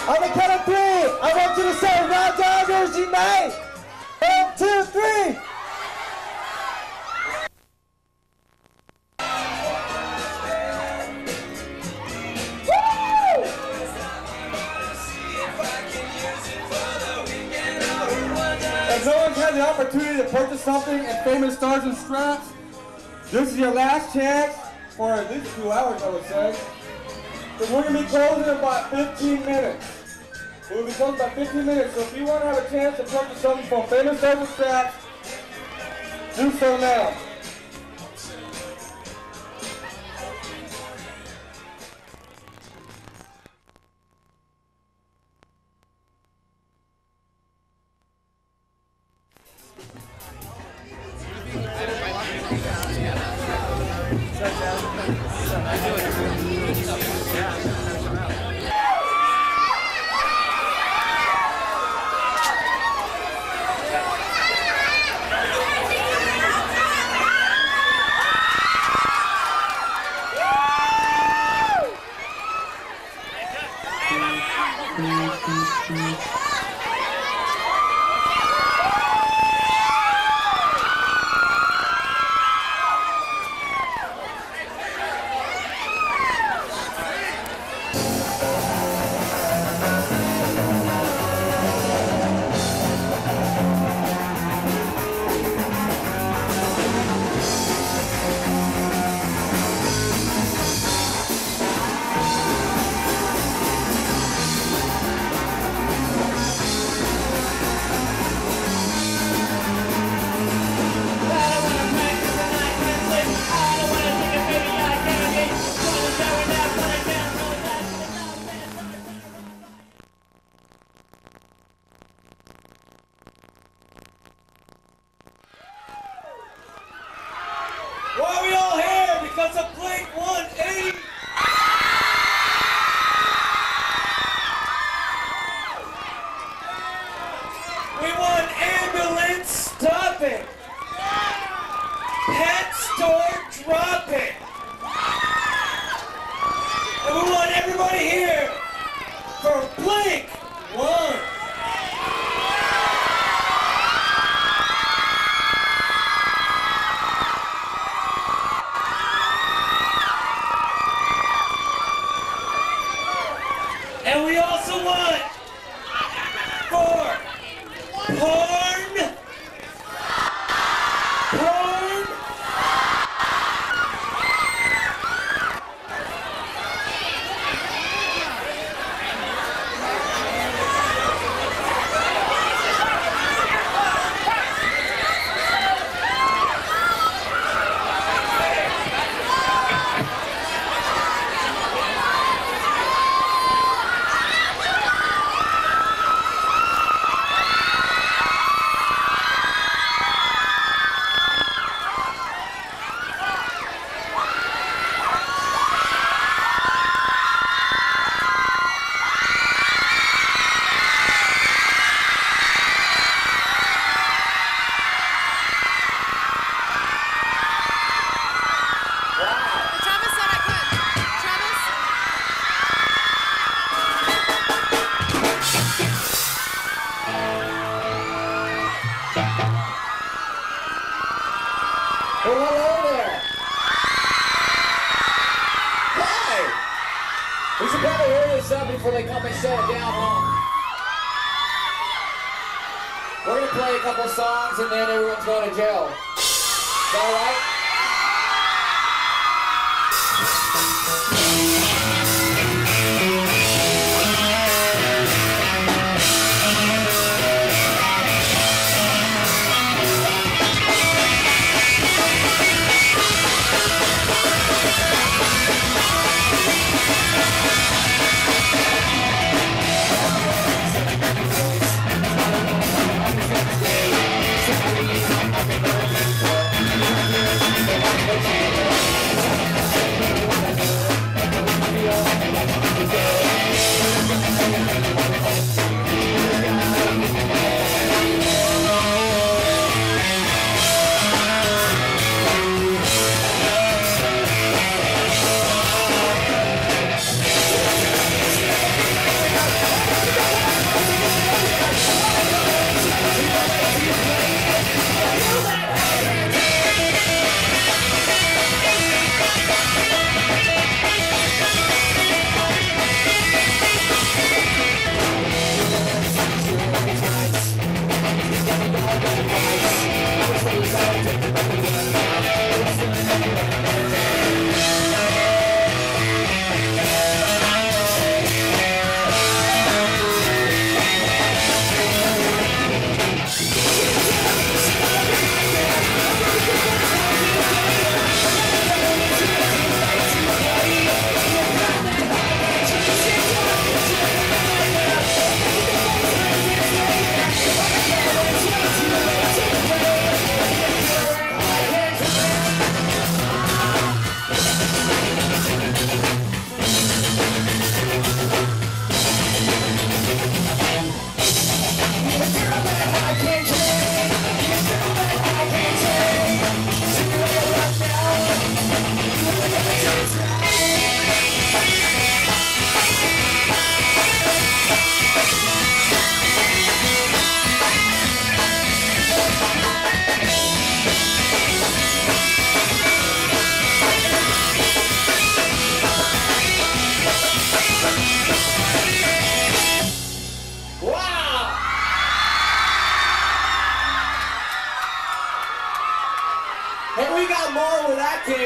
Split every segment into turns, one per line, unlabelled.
On the count of 3, I want you to say Raw Dodgers Unite. 1, 2, 3. If no one's had the opportunity to purchase something at Famous Stars and Straps, this is your last chance for at least 2 hours, I would say. Because we're going to be closing in about 15 minutes. We'll be closing about 15 minutes, so if you want to have a chance to purchase something from Famous Stars and Straps, do so now. Why are we all here? Because of Blink 180. We want ambulance stopping. Pet store dropping. And we want everybody here for Blink 1. And we also want for porn. Well, hello there. Hi. We should probably hear this up before they come and shut it down, huh? We're going to play a couple songs and then everyone's going to jail. Is that all right?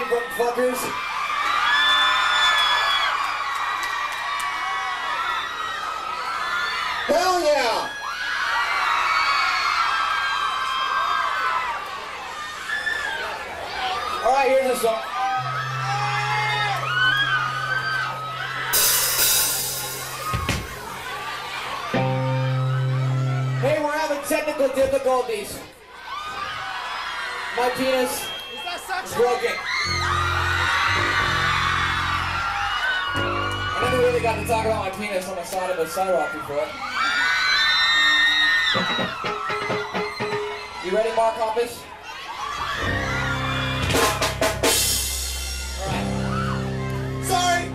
button fuckers. Hell yeah! All right, here's the song. Hey, we're having technical difficulties. My penis is broken. I never really got to talk about my penis on the side of a sidewalk before. You ready, Mark Hoppus? Alright. Sorry!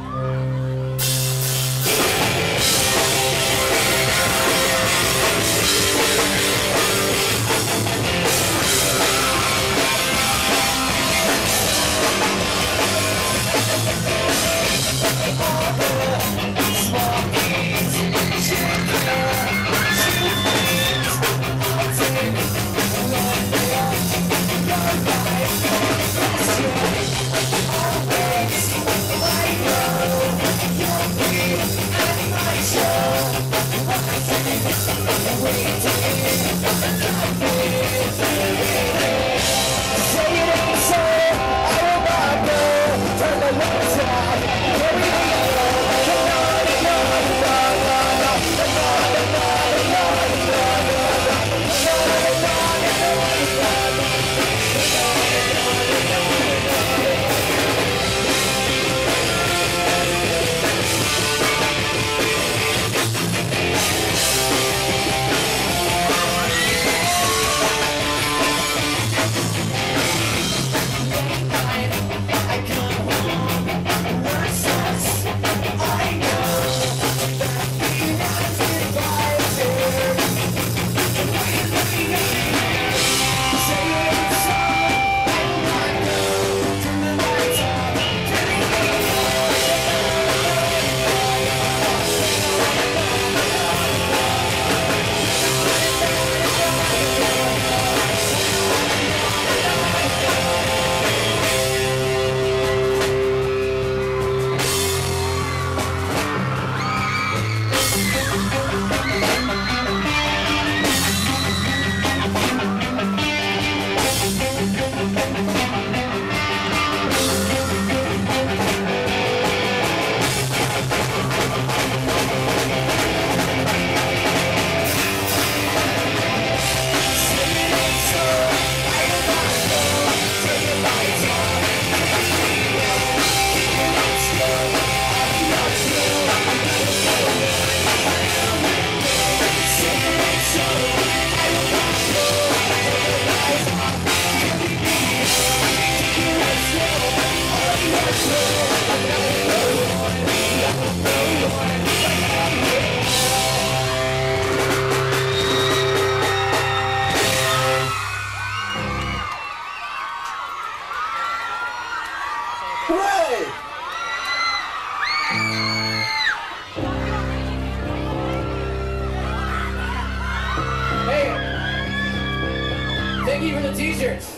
Thank you for the t-shirts.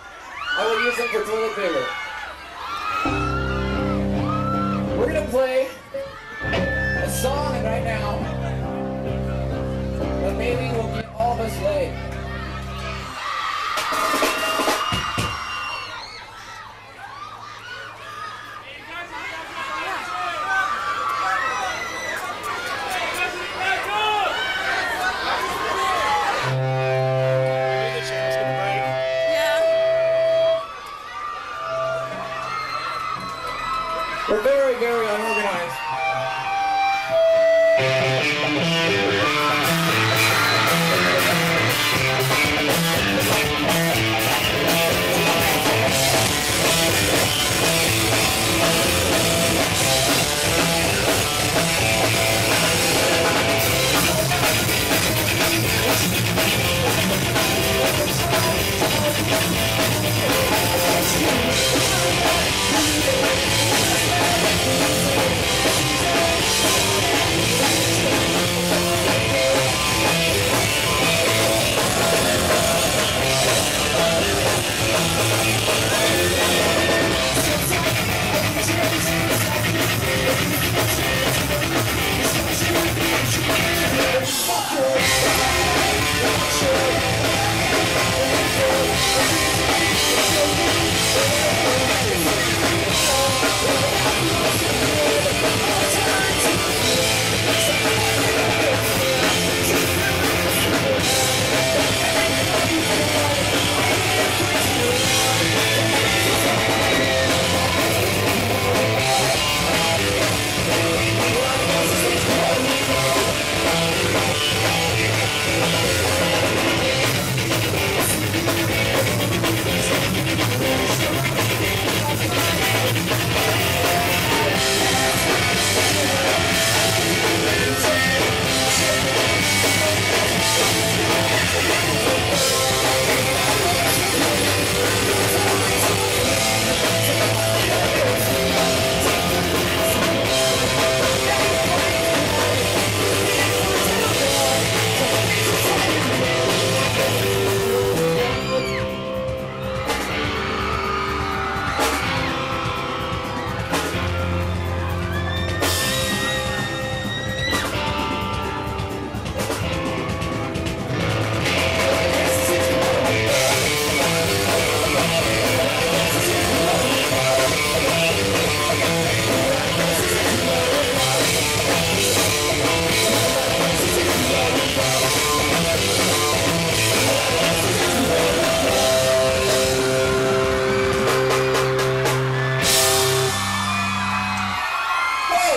I will use them for toilet paper. We're gonna play a song right now that maybe will get all of us laid. We're very, very unorganized.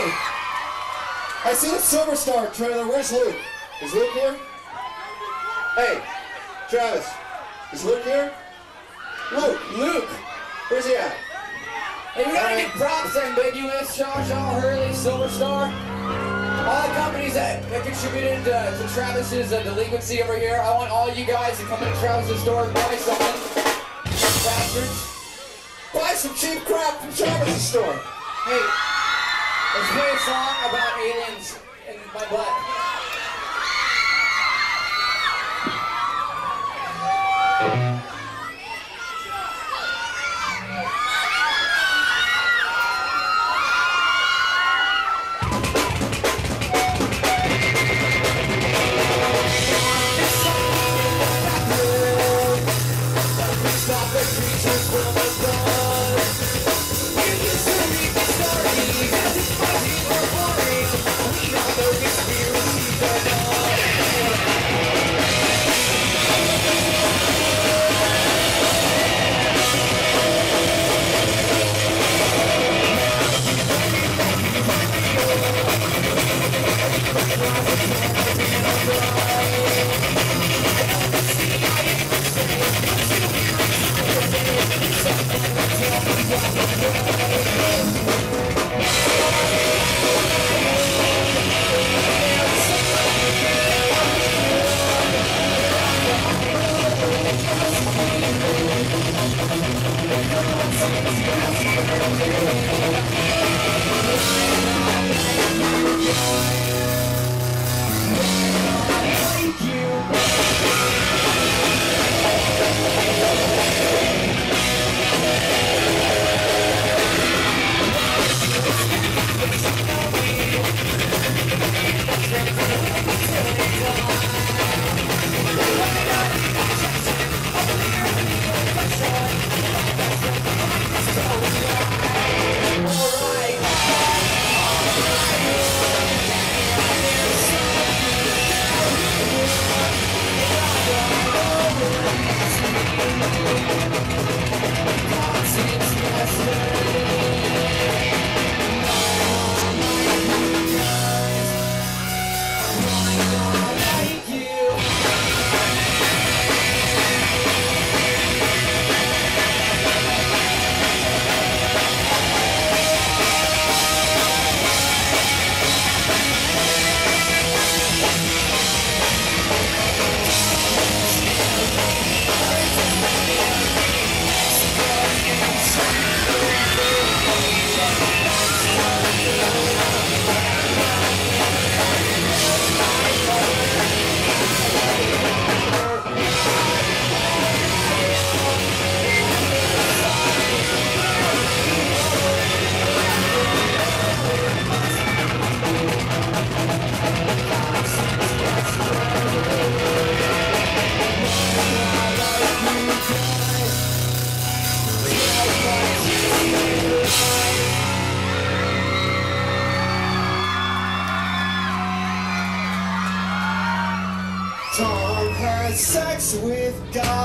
Hey, I see the Silver Star trailer. Where's Luke? Is Luke here? Hey, Travis, is Luke here? Luke, where's he at?
Hey, we gotta give props to Ambiguous, Shaw Hurley, Silver Star. All the companies that contributed to Travis's delinquency over here. I want all you guys to come into Travis's store and buy something. Bastards.
Buy some cheap crap from Travis's store.
Hey, let's play a song about aliens in my butt.
Tom has sex with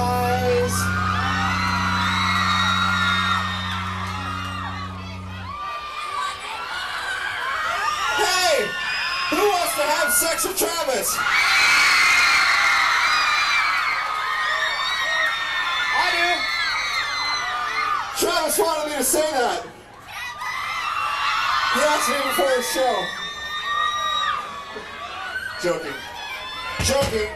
guys. Hey, who wants to have sex with Travis?
I do.
Travis wanted me to say that. He asked me before the show. Joking. Joking.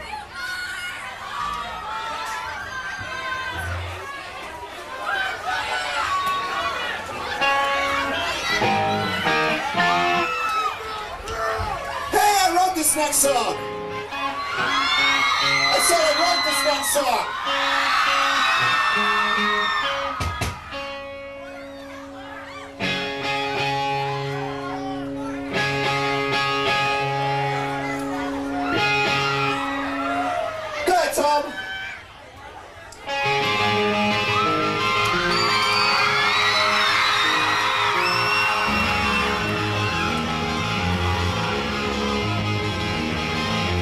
Hey, I wrote this next song. I said I wrote this next song. Tom.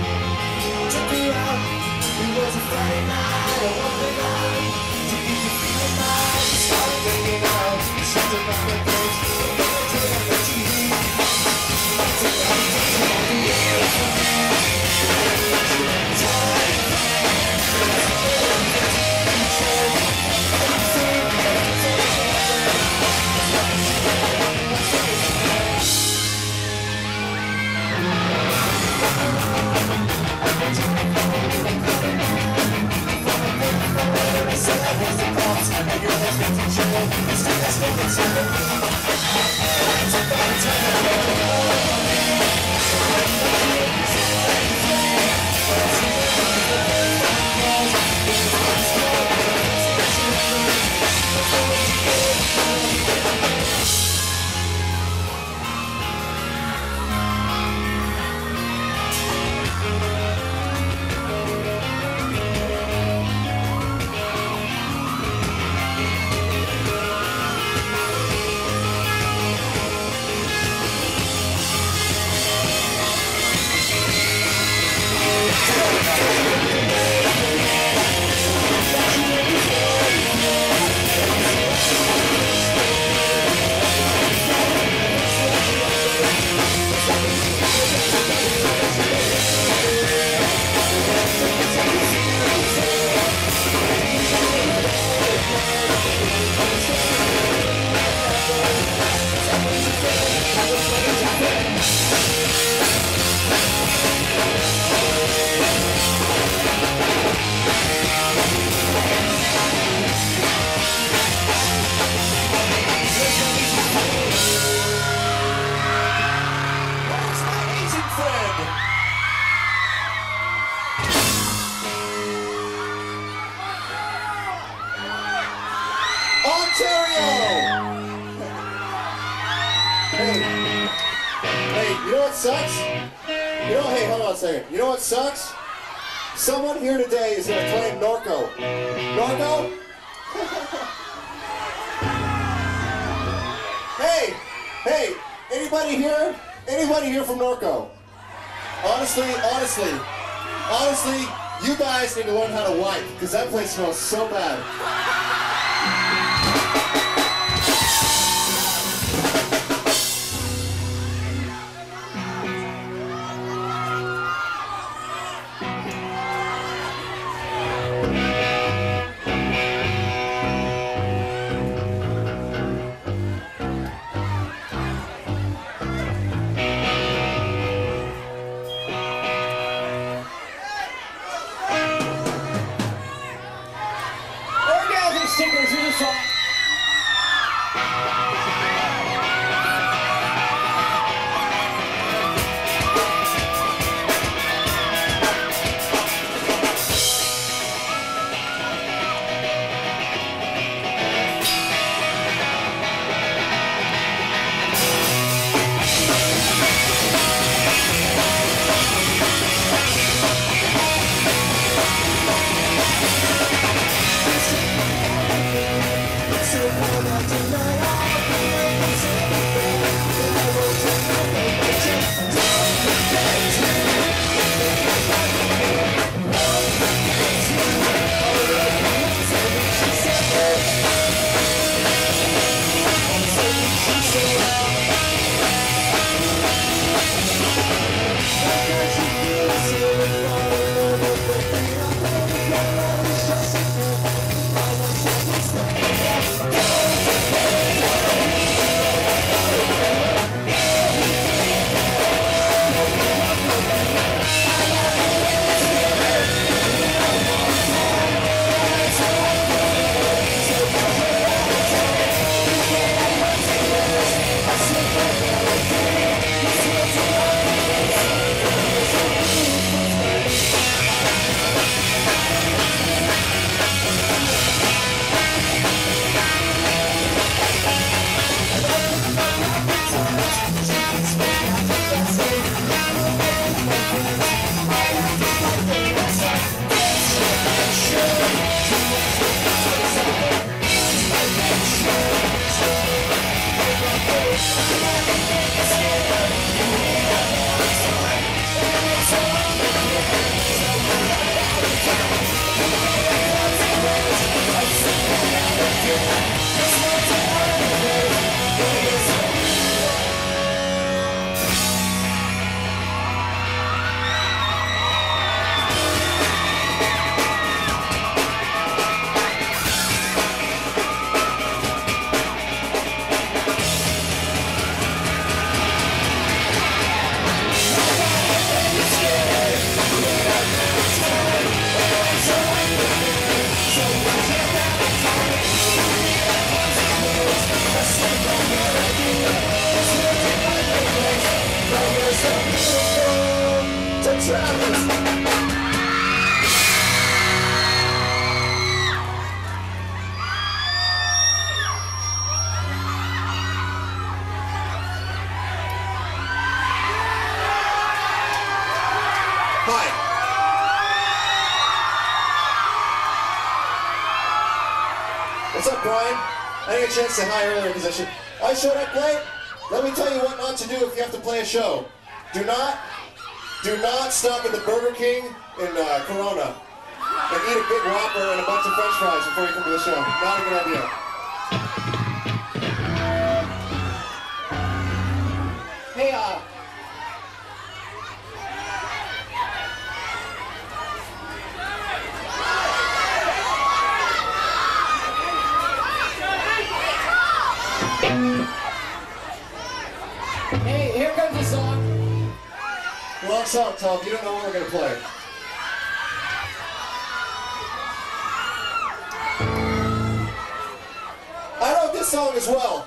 Took her out, it was a Friday night, I walked the line to get the Sucks? Hey, hold on a second. You know what sucks? Someone here today is going to claim Norco. Norco? Hey, anybody here? Anybody here from Norco? Honestly, you guys need to learn how to wipe, because that place smells so bad.
Stickers, here's a song.
Hi. What's up, Brian? I didn't get a chance to say hi earlier because I showed up late. Let me tell you what not to do if you have to play a show. Do not stop at the Burger King in Corona and eat a big Whopper and a bunch of French fries before you come to the show. Not a good idea.
Hey, hey, here comes the song.
Long song, Tom. You don't know what we're going to play. I wrote this song as well.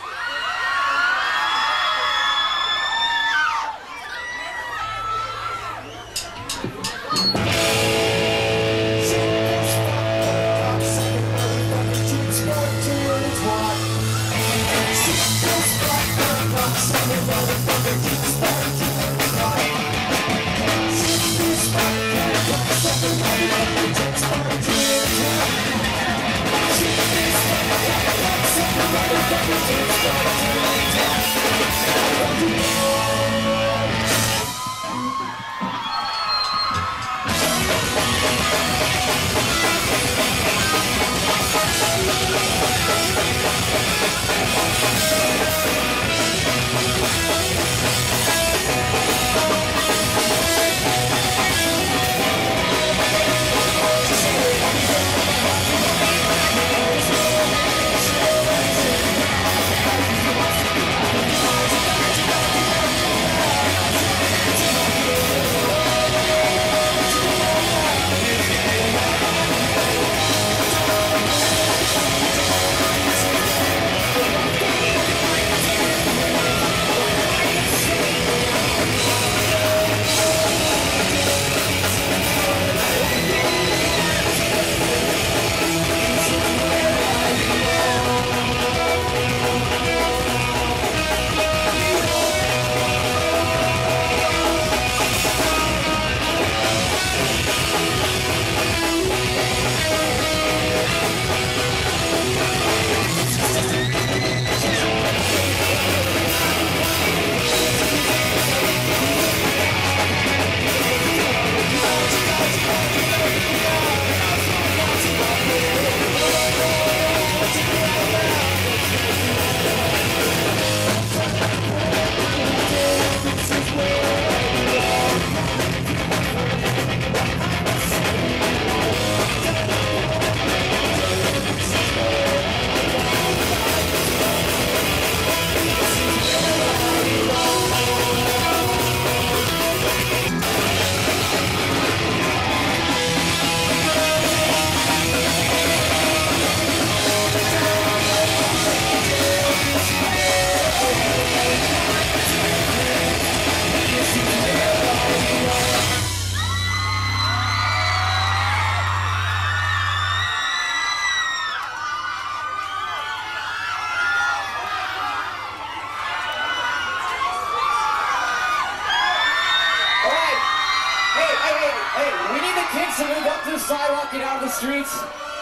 To move up to the sidewalk, get out of the streets,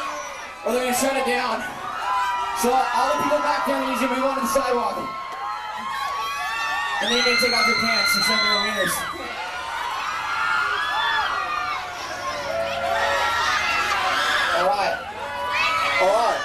or they're going to shut it down. So all the people back there need you to move onto the sidewalk. And then you need to take off your pants and show me your wieners. All right.
All right.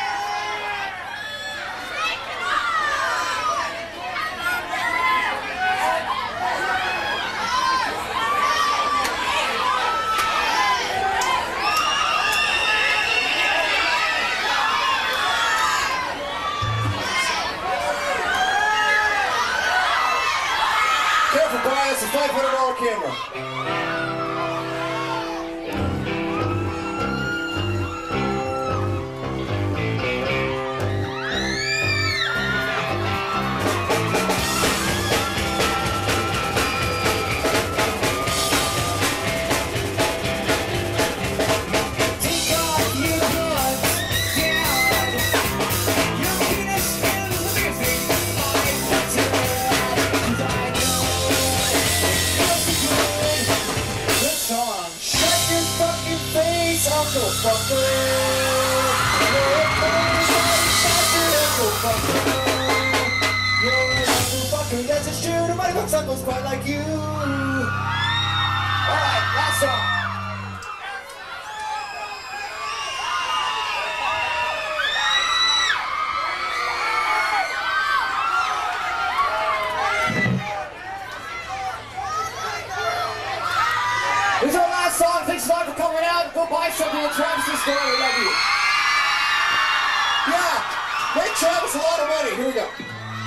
Careful, Brian, it's a $500 camera. Yes, it's true, nobody looks uncles quite like you.
Alright, last song. This is our last song. Thanks a lot for coming out. Go buy something at Travis's store. We love you.
Yeah, make Travis a lot of money. Here we go.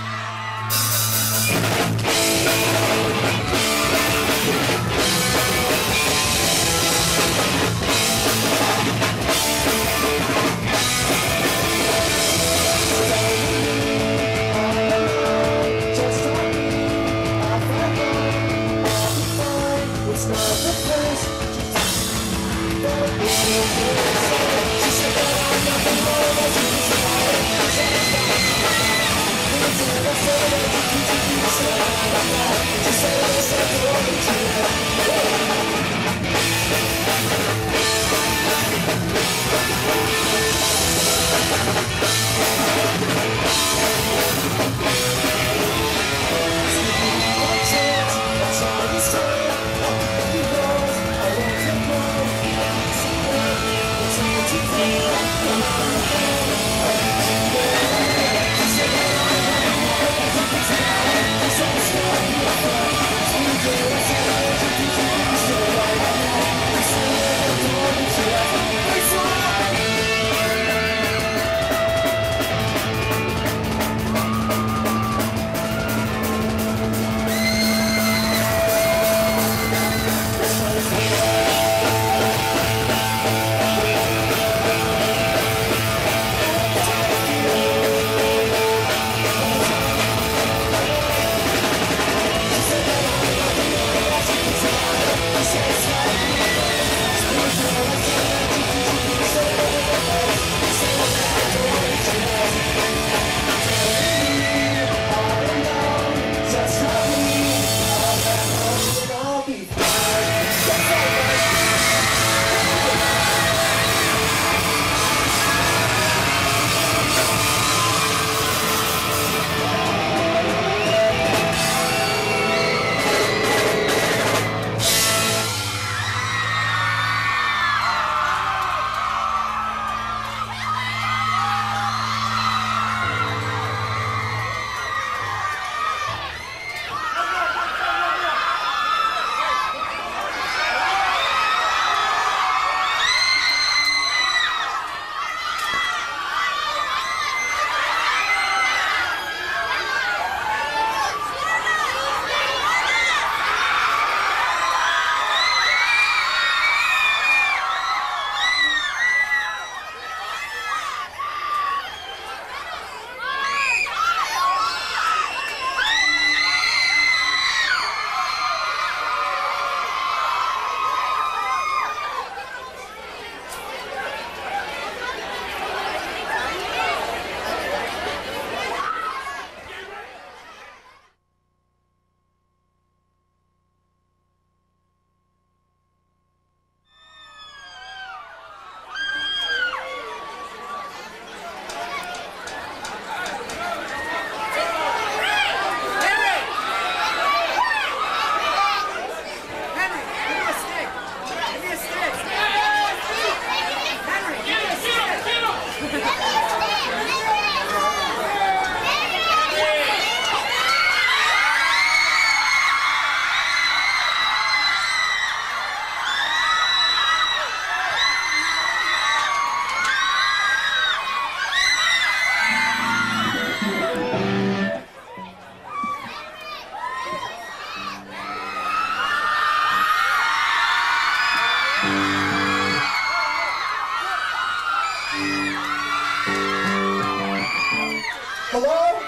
Hello?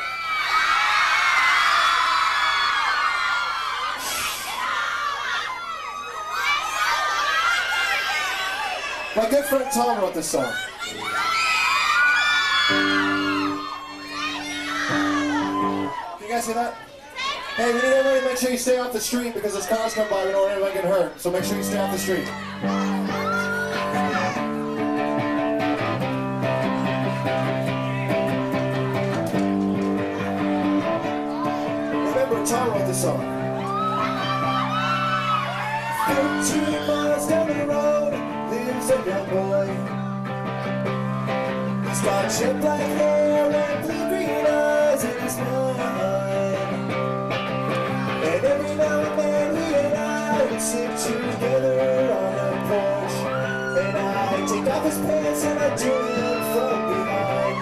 My good friend Tom wrote this song. Can you guys see that? Hey, we need everybody to make sure you stay off the street because as cars come by, we don't want anybody getting hurt. So make sure you stay off the street. remember Tom wrote this song. 15 miles down the road lives a young boy. He's got jet black hair and blue green eyes in his mind. And every now and then he and I would sit together on a porch. And I take off his pants and I do him from behind.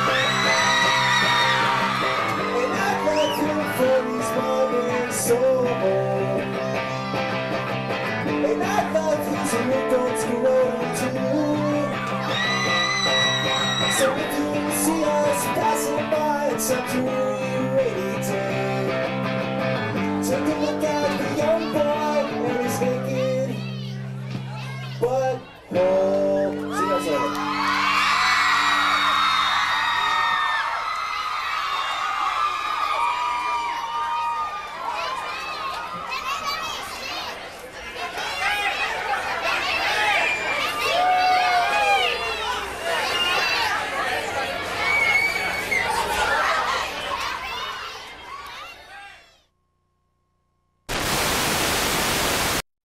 And I'd like him for he's modern soul. And I love his real don't grow too. So if you see us passing by, it's up to you.